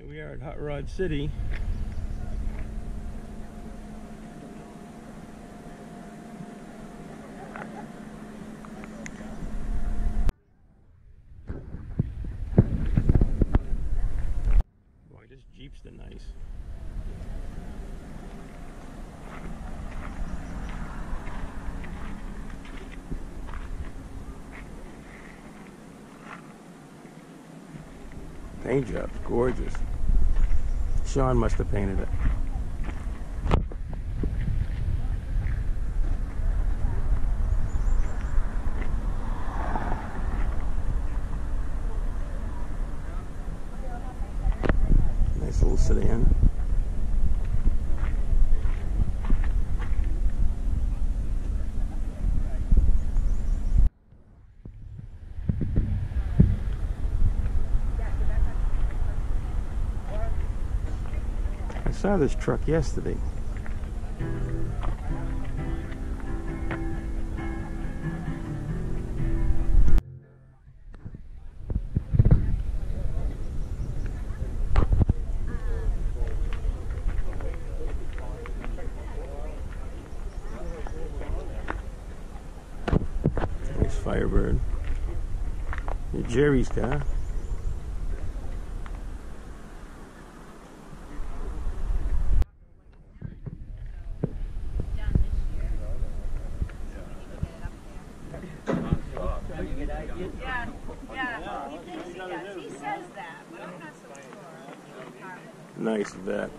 We are at Hot Rod City. Boy, this Jeep's the nice. Paint job's gorgeous. Sean must have painted it. Nice little sedan. I saw this truck yesterday. Nice Firebird. Jerry's car. Yeah, he thinks he does. He says that, but I'm not so sure. Nice vet.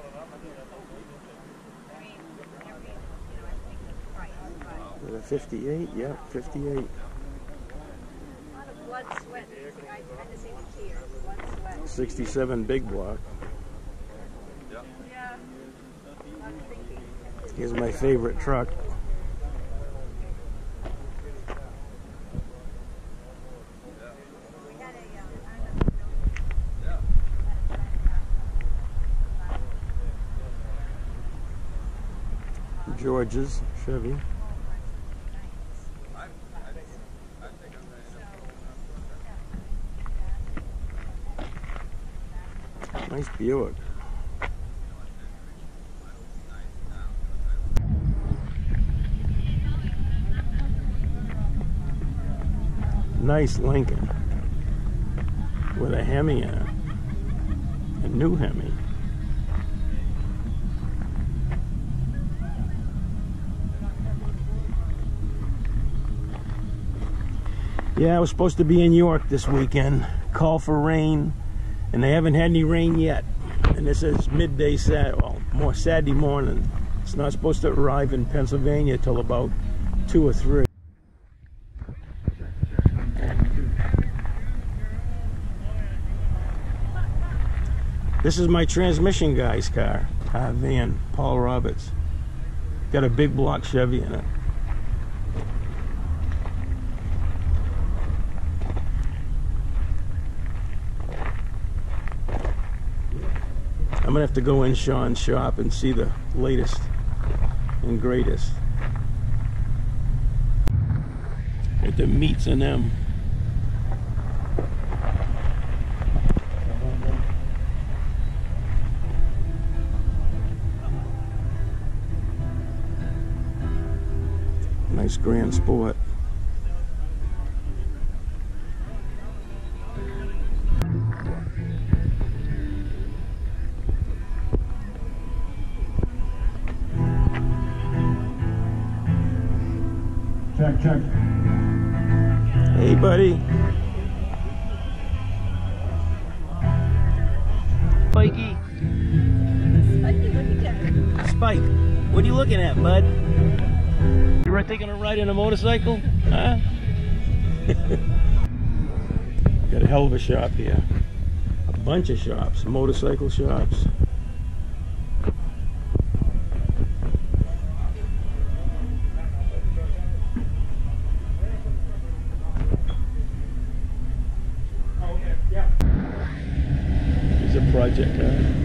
I mean, I think the price, but With a 58? Yeah, 58. a lot of blood, sweat. I had to say the tears. Blood, sweat. 67 big block. Yeah. A lot of thinking. Here's my favorite truck. We had a, George's Chevy. Nice Buick. Nice Lincoln with a Hemi in it. A new Hemi. Yeah, I was supposed to be in York this weekend. Call for rain, and they haven't had any rain yet. And this is midday Saturday, well, more Saturday morning. It's not supposed to arrive in Pennsylvania till about 2 or 3. This is my transmission guy's car, van, Paul Roberts. Got a big block Chevy in it. I'm gonna have to go in Sean's shop and see the latest and greatest. At the meats and them. Nice Grand Sport. Check. Hey, buddy. Spikey. Spiky, what are you doing? Spike, what are you looking at, bud? You were taking a ride on a motorcycle? Huh? Got a hell of a shop here. A bunch of shops, motorcycle shops. Here's a project car.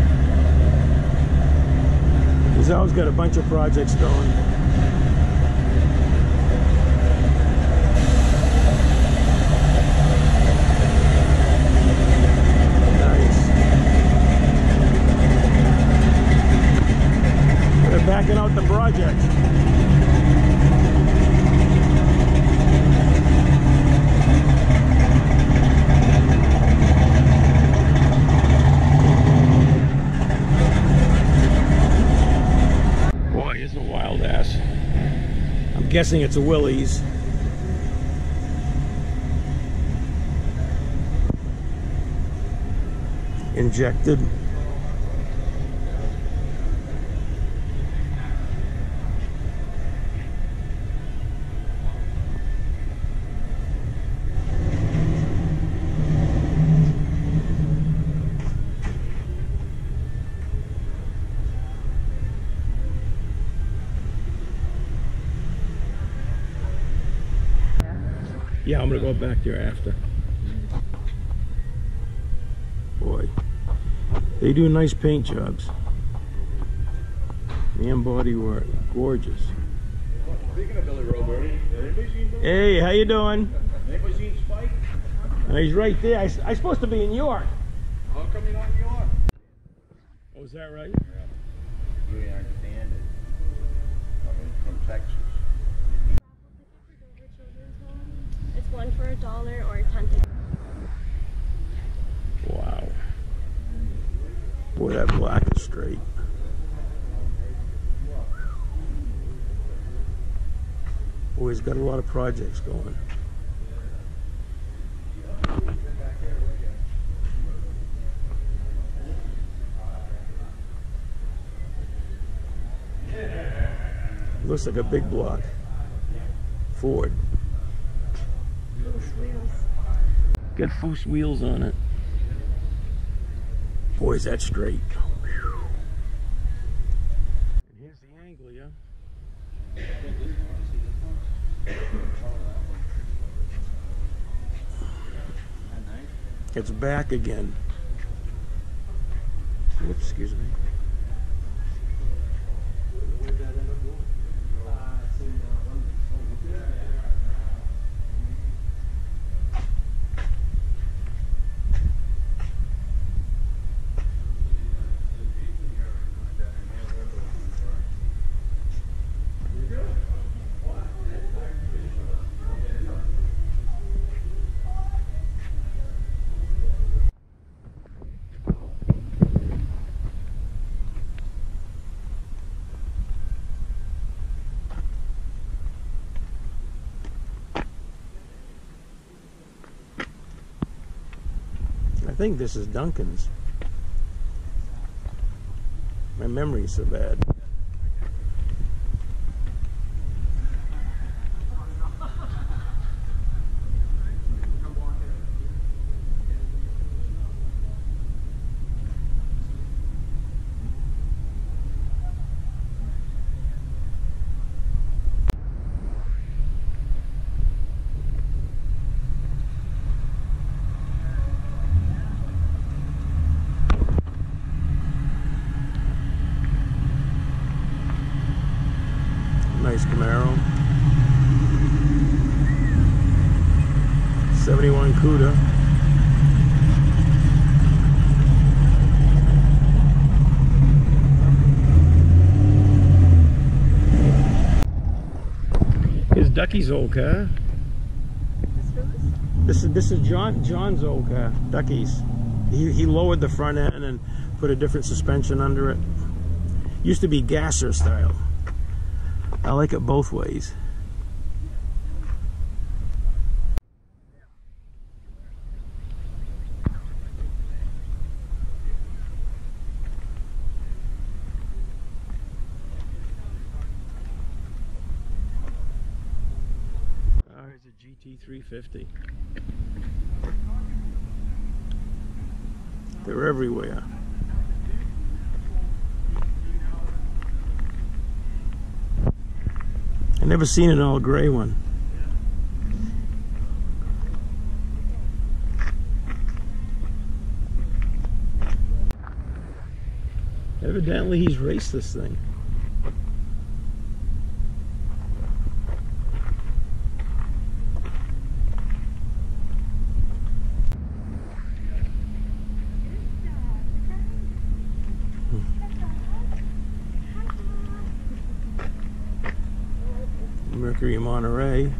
He's always got a bunch of projects going. out the project. Boy, here's a wild ass. I'm guessing it's a Willys. Injected. Yeah, I'm gonna go back there after. Boy, they do nice paint jobs. Man, body work, gorgeous. Speaking of Billy Roberti, anybody seen Billy? Hey, how you doing? Anybody seen Spike? He's right there. I'm supposed to be in York. How come you're not in New York? Oh, is that right? You ain't understand it. I'm from Texas. It's one for $1 or 10 tickets. Wow. Boy, that black is straight. Boy, he's got a lot of projects going. Looks like a big block. Ford. Got Foose wheels on it. Boy, is that straight. Whew. And here's the Anglia. It's back again. Whoops, excuse me. I think this is Duncan's. My memory's so bad. Nice Camaro. 71 Cuda. Here's Ducky's old car. This is John's old car. Ducky's. He lowered the front end and put a different suspension under it. Used to be gasser style. I like it both ways. Oh, here's a GT350. They're everywhere. I never seen an all gray one. Evidently he's raced this thing. Mercury Monterey.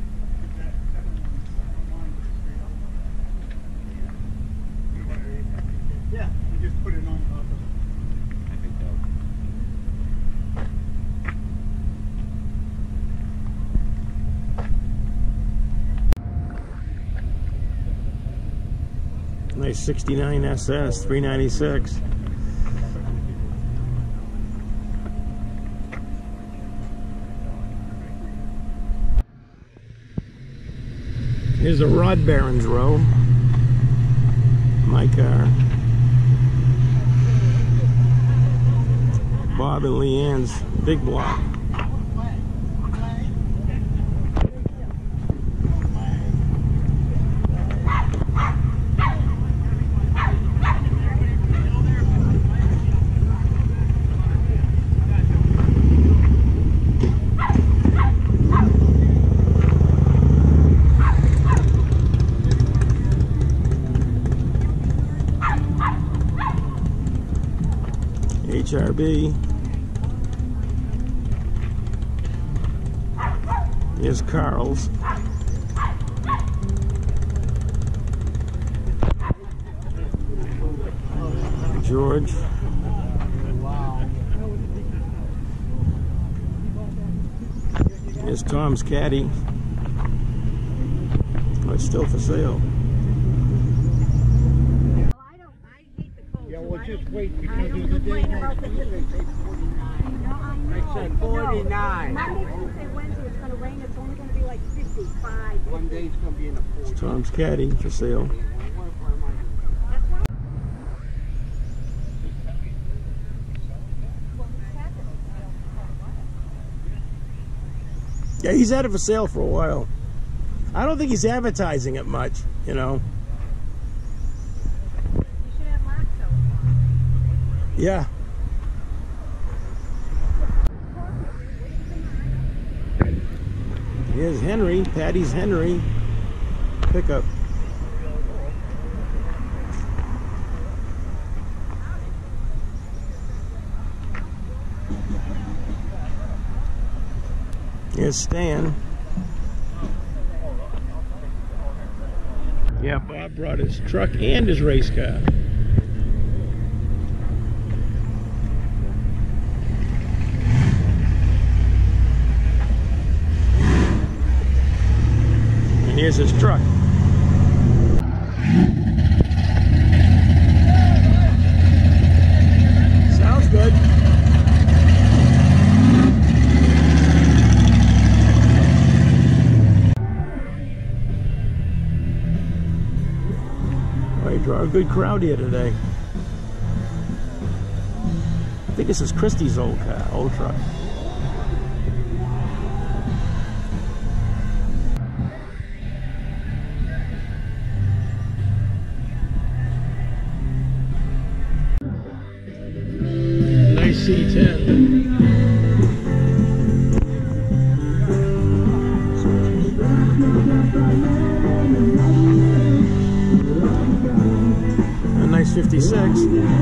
Yeah, you just put it on top of it. I think so. Nice 69 SS, 396. Here's a Rod Barons row. My car. Bob and Leanne's big block. HRB. Here's Carl's. George. Here's Tom's caddy. Oh, it's still for sale. Yeah, well, just wait because of the day next week. I said 49. Monday, Tuesday, Wednesday, it's gonna rain, it's only gonna be like 55. One day's gonna be in the 40s. Tom's caddy for sale. Yeah, he's had it for sale for a while. I don't think he's advertising it much, you know. You should have Mark sell it. Yeah. Here's Henry, Patty's Henry pickup. Here's Stan. Yeah, Bob brought his truck and his race car. And here's his truck. Sounds good. Draw a good crowd here today. I think this is Christie's old car, old truck. Nice C10. A nice 56.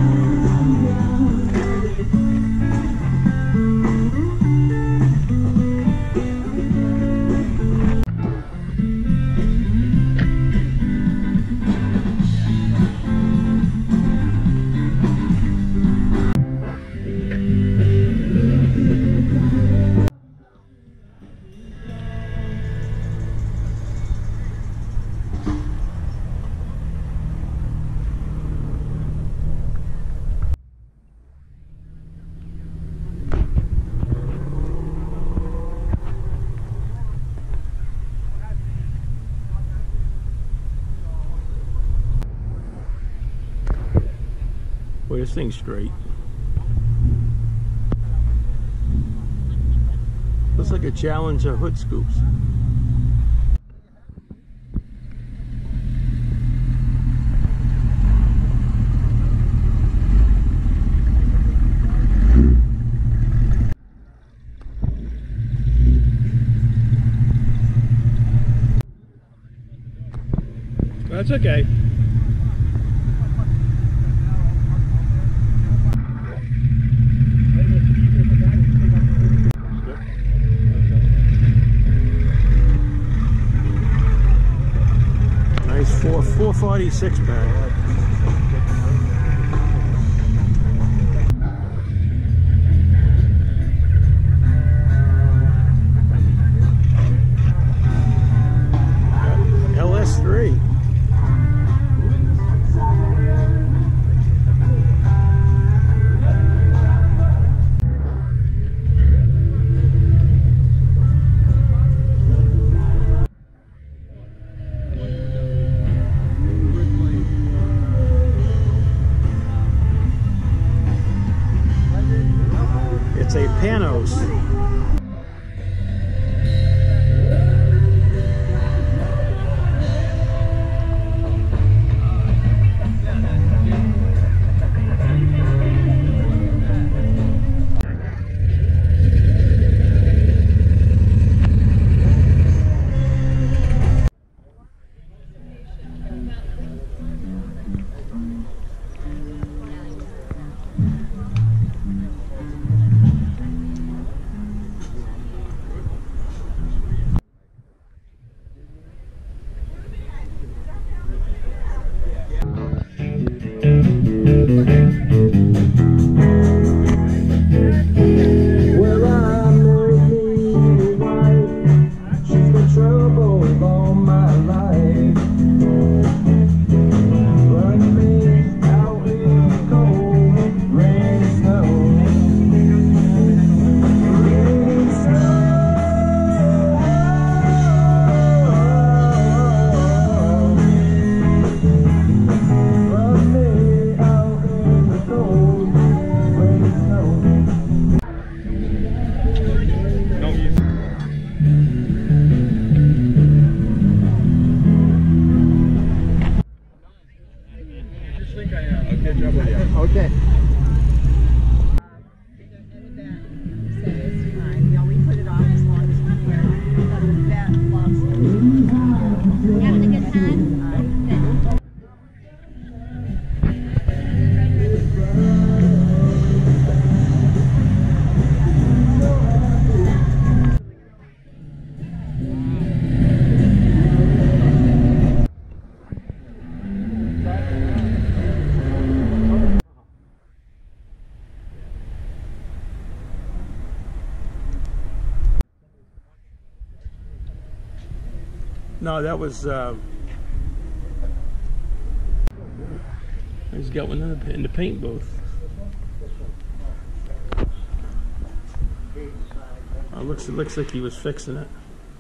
Boy, this thing's straight. Looks like a Challenger hood scoops. That's okay. $3 6-pack. LS3. It's a Panos. Well, I know me wife, she's been trouble all my life. Run me out in the cold, rain and snow. Rain and snow. Run me out in the cold, rain and snow. Okay. Having a good time? No, that was. He's got one in the paint booth. Oh, it looks like he was fixing it.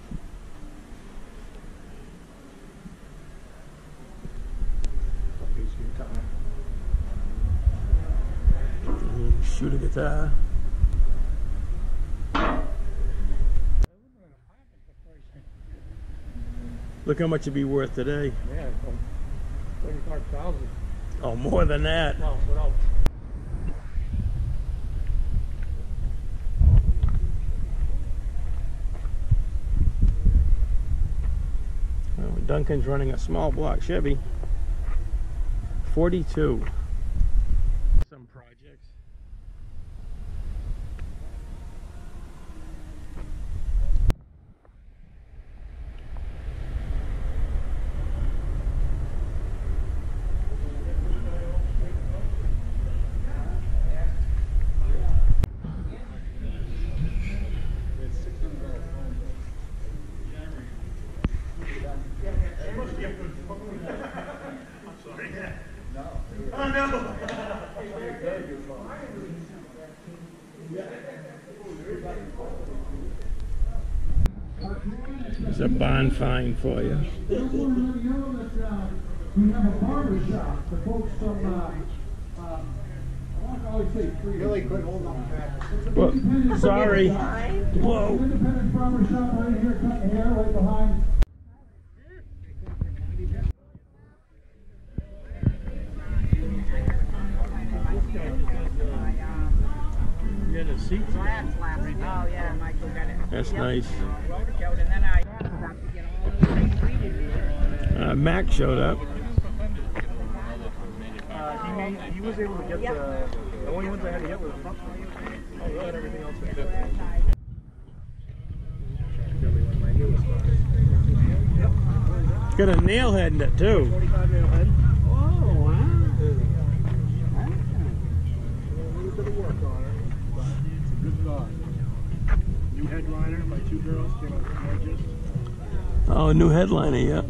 Shoot a guitar. Look how much it'd be worth today. Yeah, 35,000. Oh, more than that. Well, without. Well, Duncan's running a small block Chevy. 42. Some projects. There's a bond fine for you. We have a barber shop. The folks from, I want to always say free. Really quick, hold on. Well, sorry. Whoa. Independent barber shop right here, cutting hair right behind. You got a seat? Oh yeah, Michael got it. That's nice. And then I have to get all the ingredients. Mac showed up. He was able to get the only ones I had to get were the front ones. Oh, really? Everything else was good. Got a nail head in it too. 45 nail head. work on her, but it's a good thought. New headliner by two girls came out gorgeous. Oh, new headliner, yeah.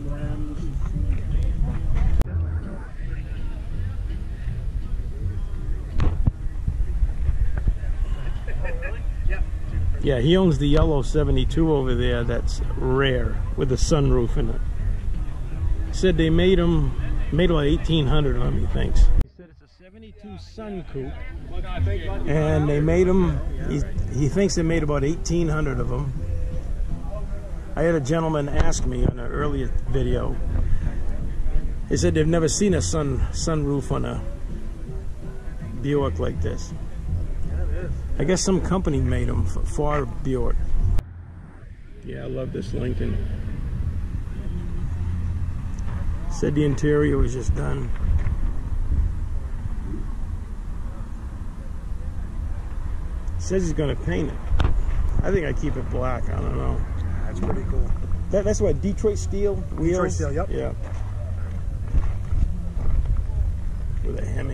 Yeah, he owns the yellow 72 over there that's rare with a sunroof in it. Said they made them like 1,800 of them, he thinks. He said it's a 72 Sun Coupe, and they made them, he thinks they made about 1,800 of them. I had a gentleman ask me on an earlier video, he said they've never seen a sunroof on a Buick like this. I guess some company made them for Buick. Yeah, I love this Lincoln. Said the interior was just done. Says he's gonna paint it. I think I keep it black. I don't know. That's pretty cool. That's what, Detroit steel wheels? Detroit steel, yep. Yeah. With a Hemi.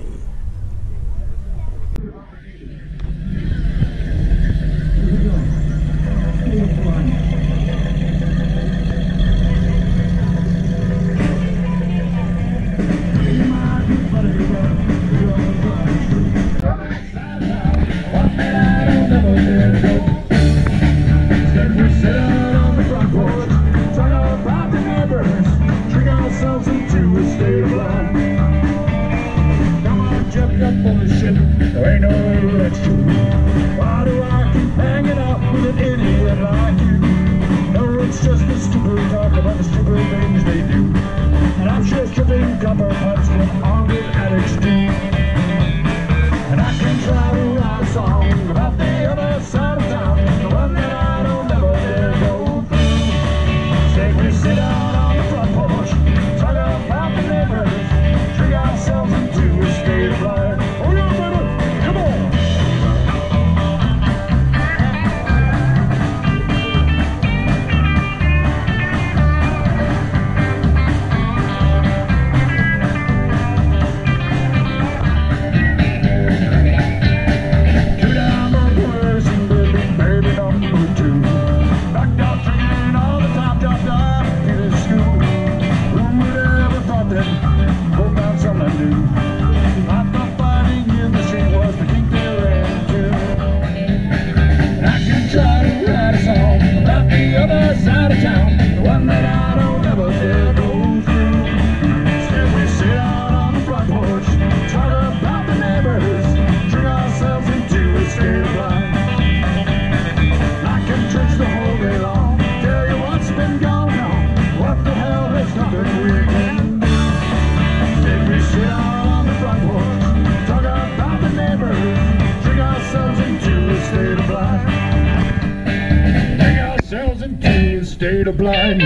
State of blind.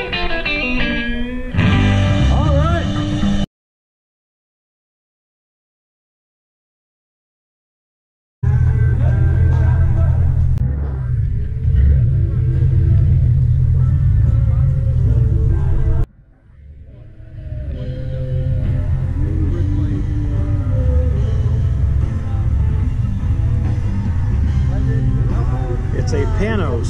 All right. It's a Panos.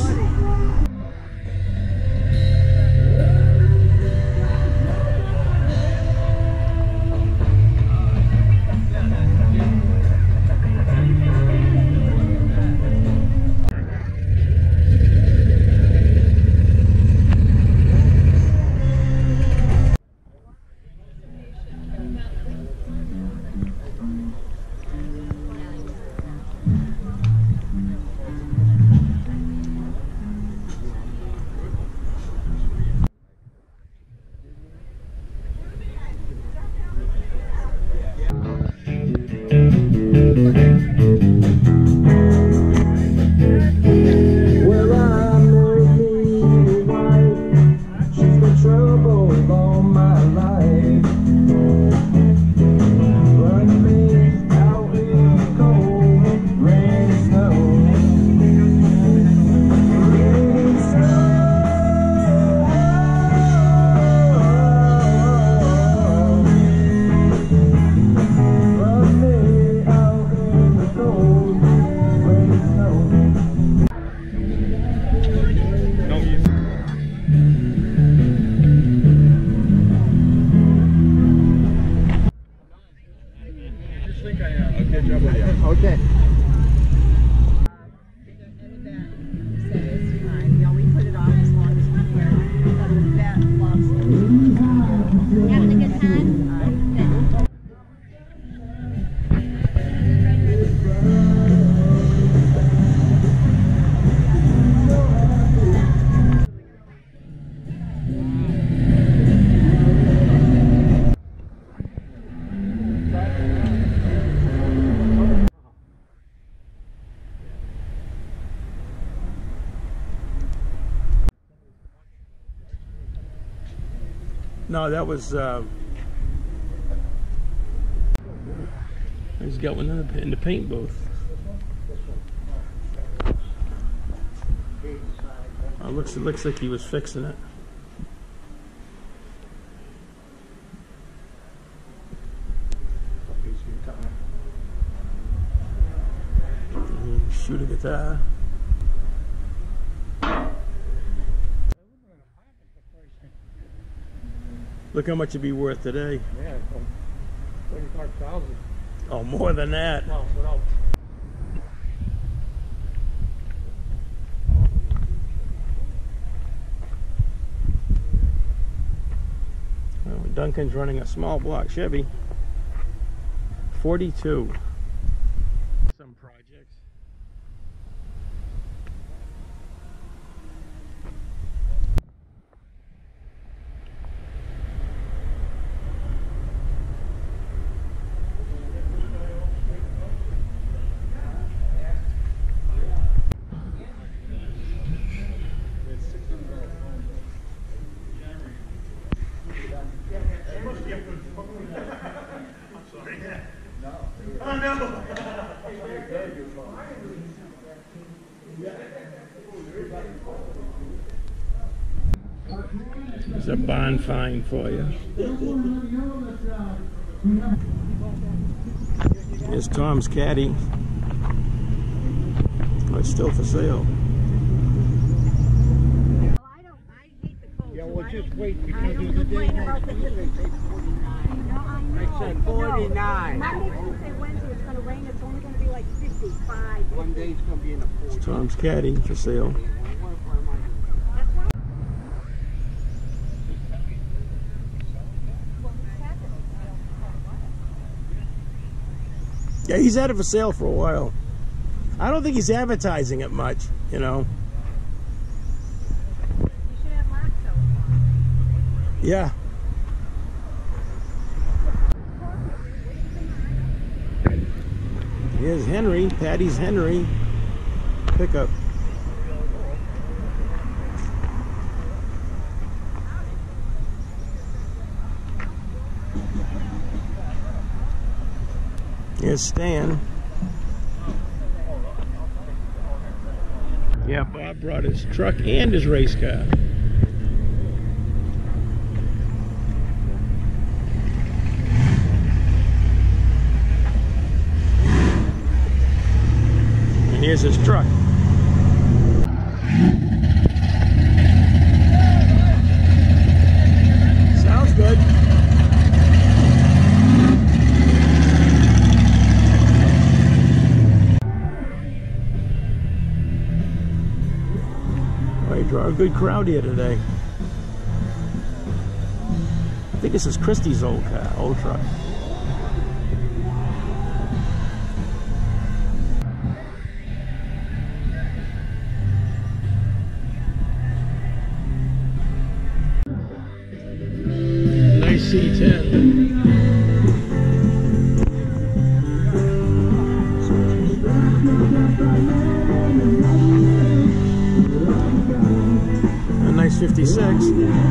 No, that was. He's got one in the paint booth. Oh, it looks like he was fixing it. Shoot a guitar. Look how much it'd be worth today. Yeah, 35,000. Oh, more than that. No, without. Well, Duncan's running a small block Chevy. 42. Some projects. There's a bond fine for you. Here's Tom's caddy. Oh, it's still for sale. I hate the cold. Yeah, well, just wait I because don't there's a day complain next about the week they say 49. No, I know. I said 49. Monday, Tuesday, Wednesday, it's going to rain. It's only going to be like 55. One day's gonna be in the 40s. It's Tom's caddy for sale. That's right. Yeah, he's had it for sale for a while. I don't think he's advertising it much, you know. You should have Mark sell it. Yeah. Here's Henry, Patty's Henry pickup. Here's Stan. Yeah, Bob brought his truck and his race car. And here's his truck. Sounds good. Draw a good crowd here today. I think this is Christie's old truck. Nice C10. A nice 56.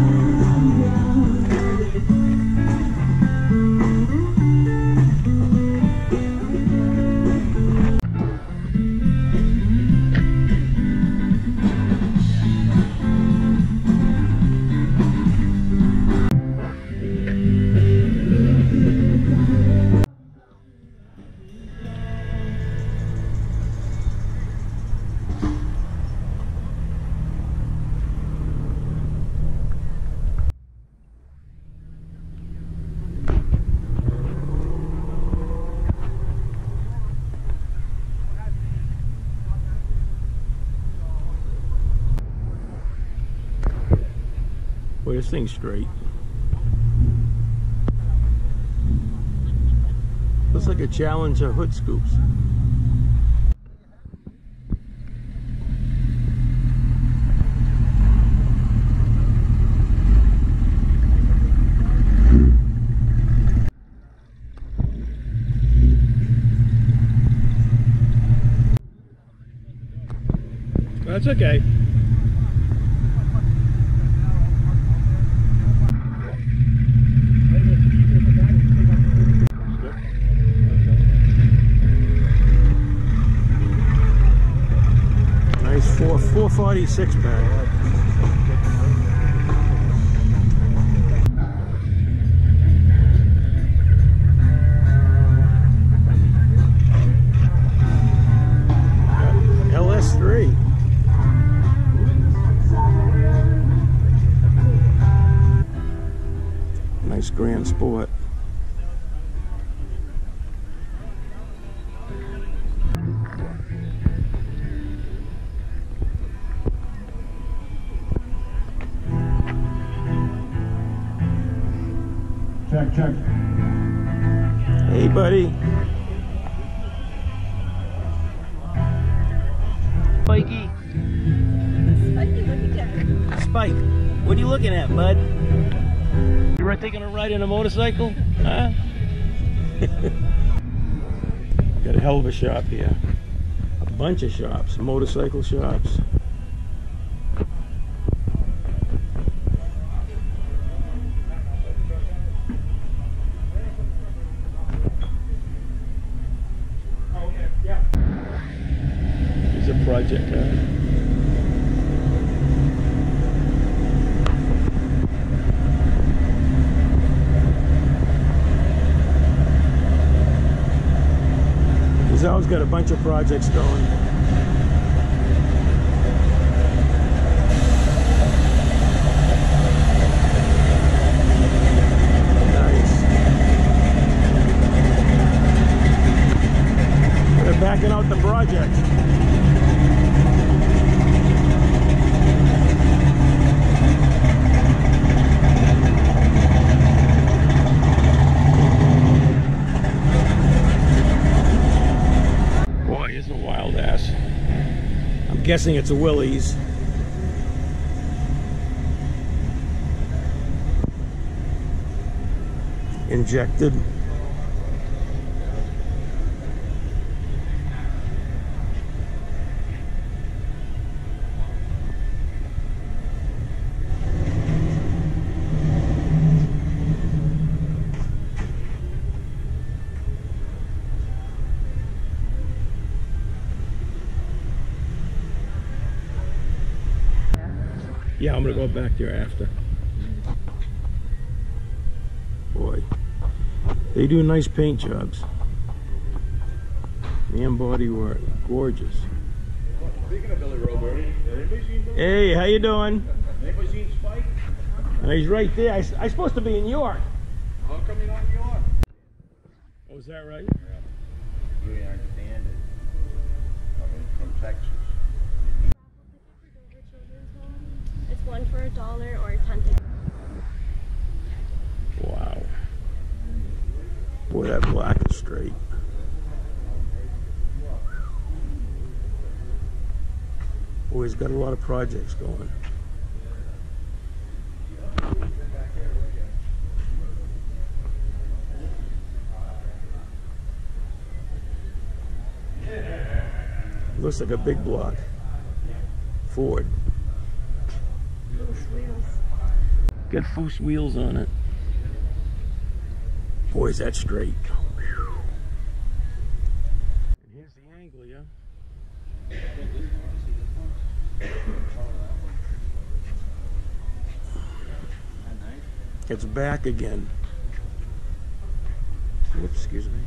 Boy, this thing's straight. Looks like a Challenger hood scoops. That's okay. 446 pack. LS3. Nice Grand Sport. Check. Hey, buddy. Spikey. Spiky, look at that. Spike, what are you looking at, bud? You were taking a ride on a motorcycle? Huh? Got a hell of a shop here. A bunch of shops, motorcycle shops. Here's a project car. He's always got a bunch of projects going. Nice. They're backing out the projects. Here's a wild ass. I'm guessing it's a Willys. Injected. Yeah, I'm gonna go back there after. Boy, they do nice paint jobs. And body work, gorgeous. Speaking of Billy Roberti, has anybody seen Billy? Hey, how you doing? Anybody seen Spike? He's right there. I'm supposed to be in York. How come you're not in New York? Oh, is that right? Yeah. Really understand it. I mean, from Texas. It's one for $1 or 10 tickets. Wow. Boy, that black is straight. Boy, he's got a lot of projects going. Looks like a big block. Ford. Got Foose wheels on it. Boy, is that straight. Whew. And here's the angle, yeah? It's back again. Whoops, excuse me.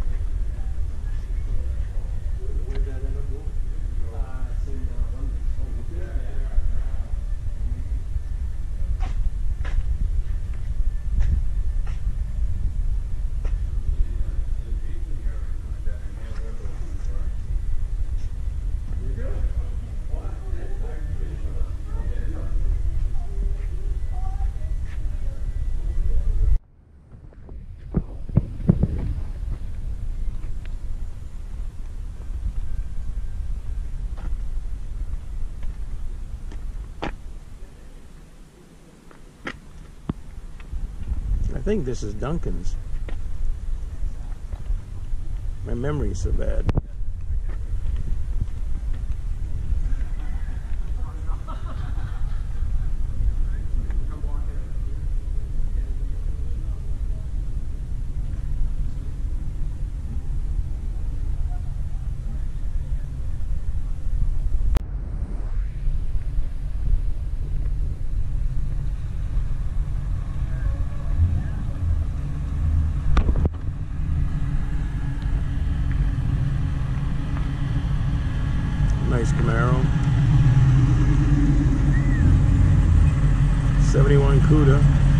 I think this is Duncan's. My memory's so bad. Nice Camaro. 71 Cuda.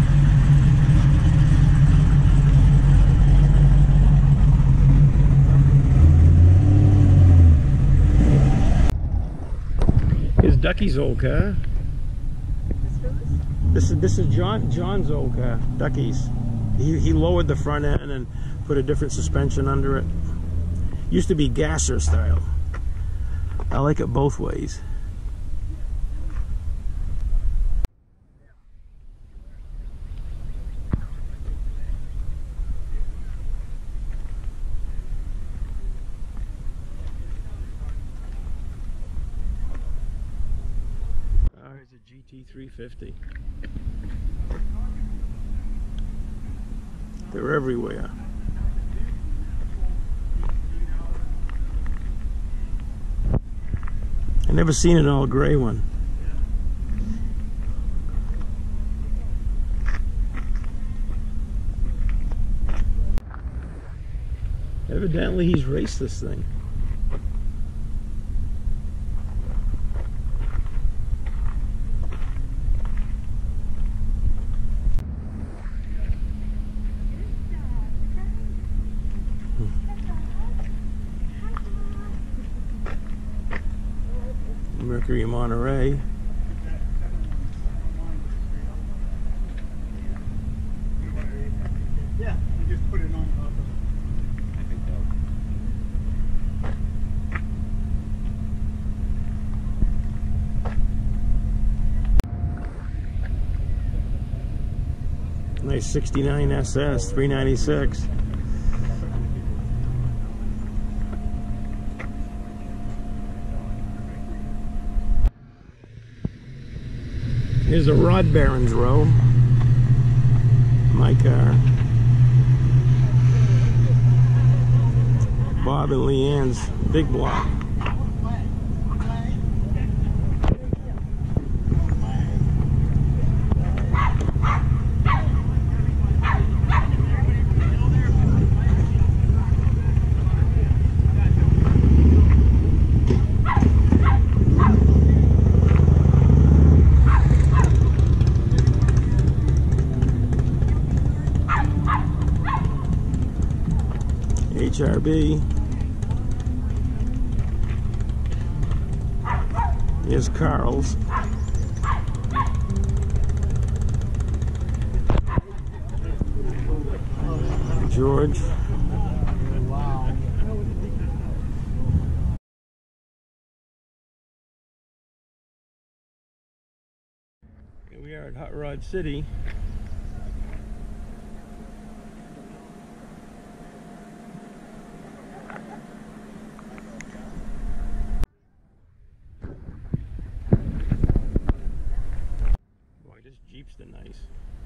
Here's Ducky's old car. This is John's old car, Ducky's. He lowered the front end and put a different suspension under it. Used to be gasser style. I like it both ways. Oh, here's a GT350. They're everywhere. I never seen an all gray one. Evidently he's raced this thing. Mercury Monterey. Yeah, you just put it on top of it. I think so. Nice 69 SS, 396. Here's a Rod Barron's row. My car. Bob and Leanne's big block. HRB. Here's Carl's. George. Here we are at Hot Rod City. Jeeps are nice.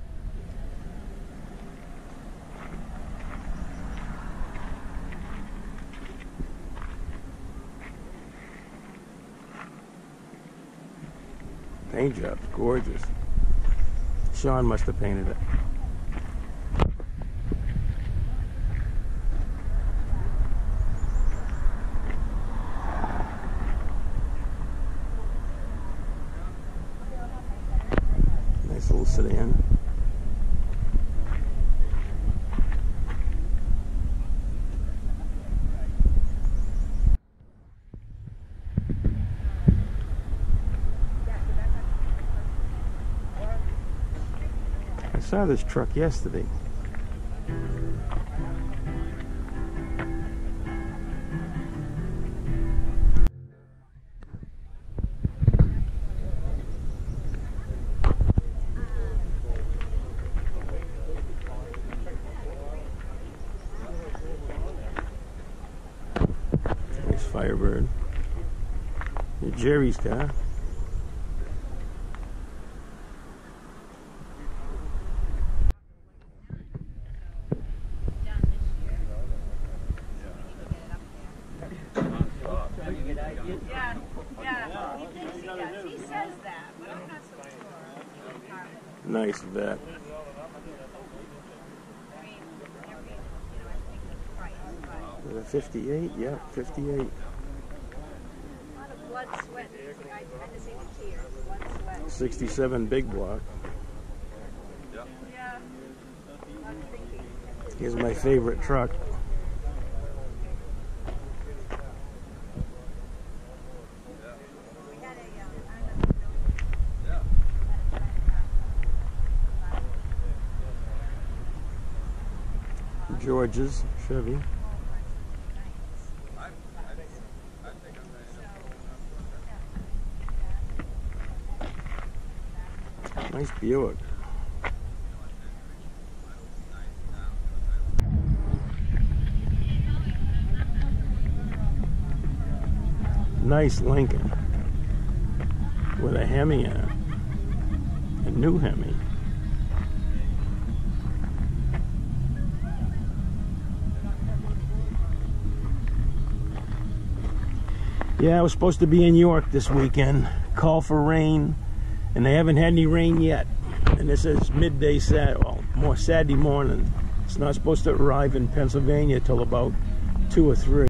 Paint job's gorgeous. Sean must have painted it. Little sedan. I saw this truck yesterday. Firebird. Jerry's car. Yeah, he thinks he does. He says that, but I'm not so sure. Nice vet. I mean, I think the price, but The 58, yeah, 58. a lot of blood, sweat. I kind of say tears. Blood, sweat. 67 big block. Yeah. I'm thinking. Here's my favorite truck. We had a, George's Chevy. Nice Buick. Nice Lincoln with a Hemi in it. A new Hemi. Yeah, I was supposed to be in York this weekend. Call for rain, and they haven't had any rain yet. And this is midday Saturday, well, more Saturday morning. It's not supposed to arrive in Pennsylvania till about 2 or 3.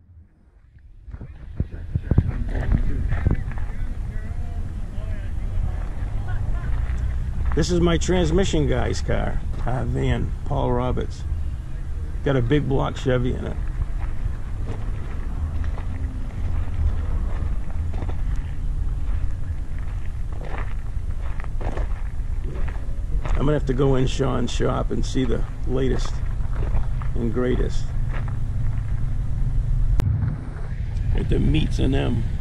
This is my transmission guy's car, van, Paul Roberts. Got a big block Chevy in it. I'm gonna have to go in Sean's shop and see the latest and greatest at the Meets and them.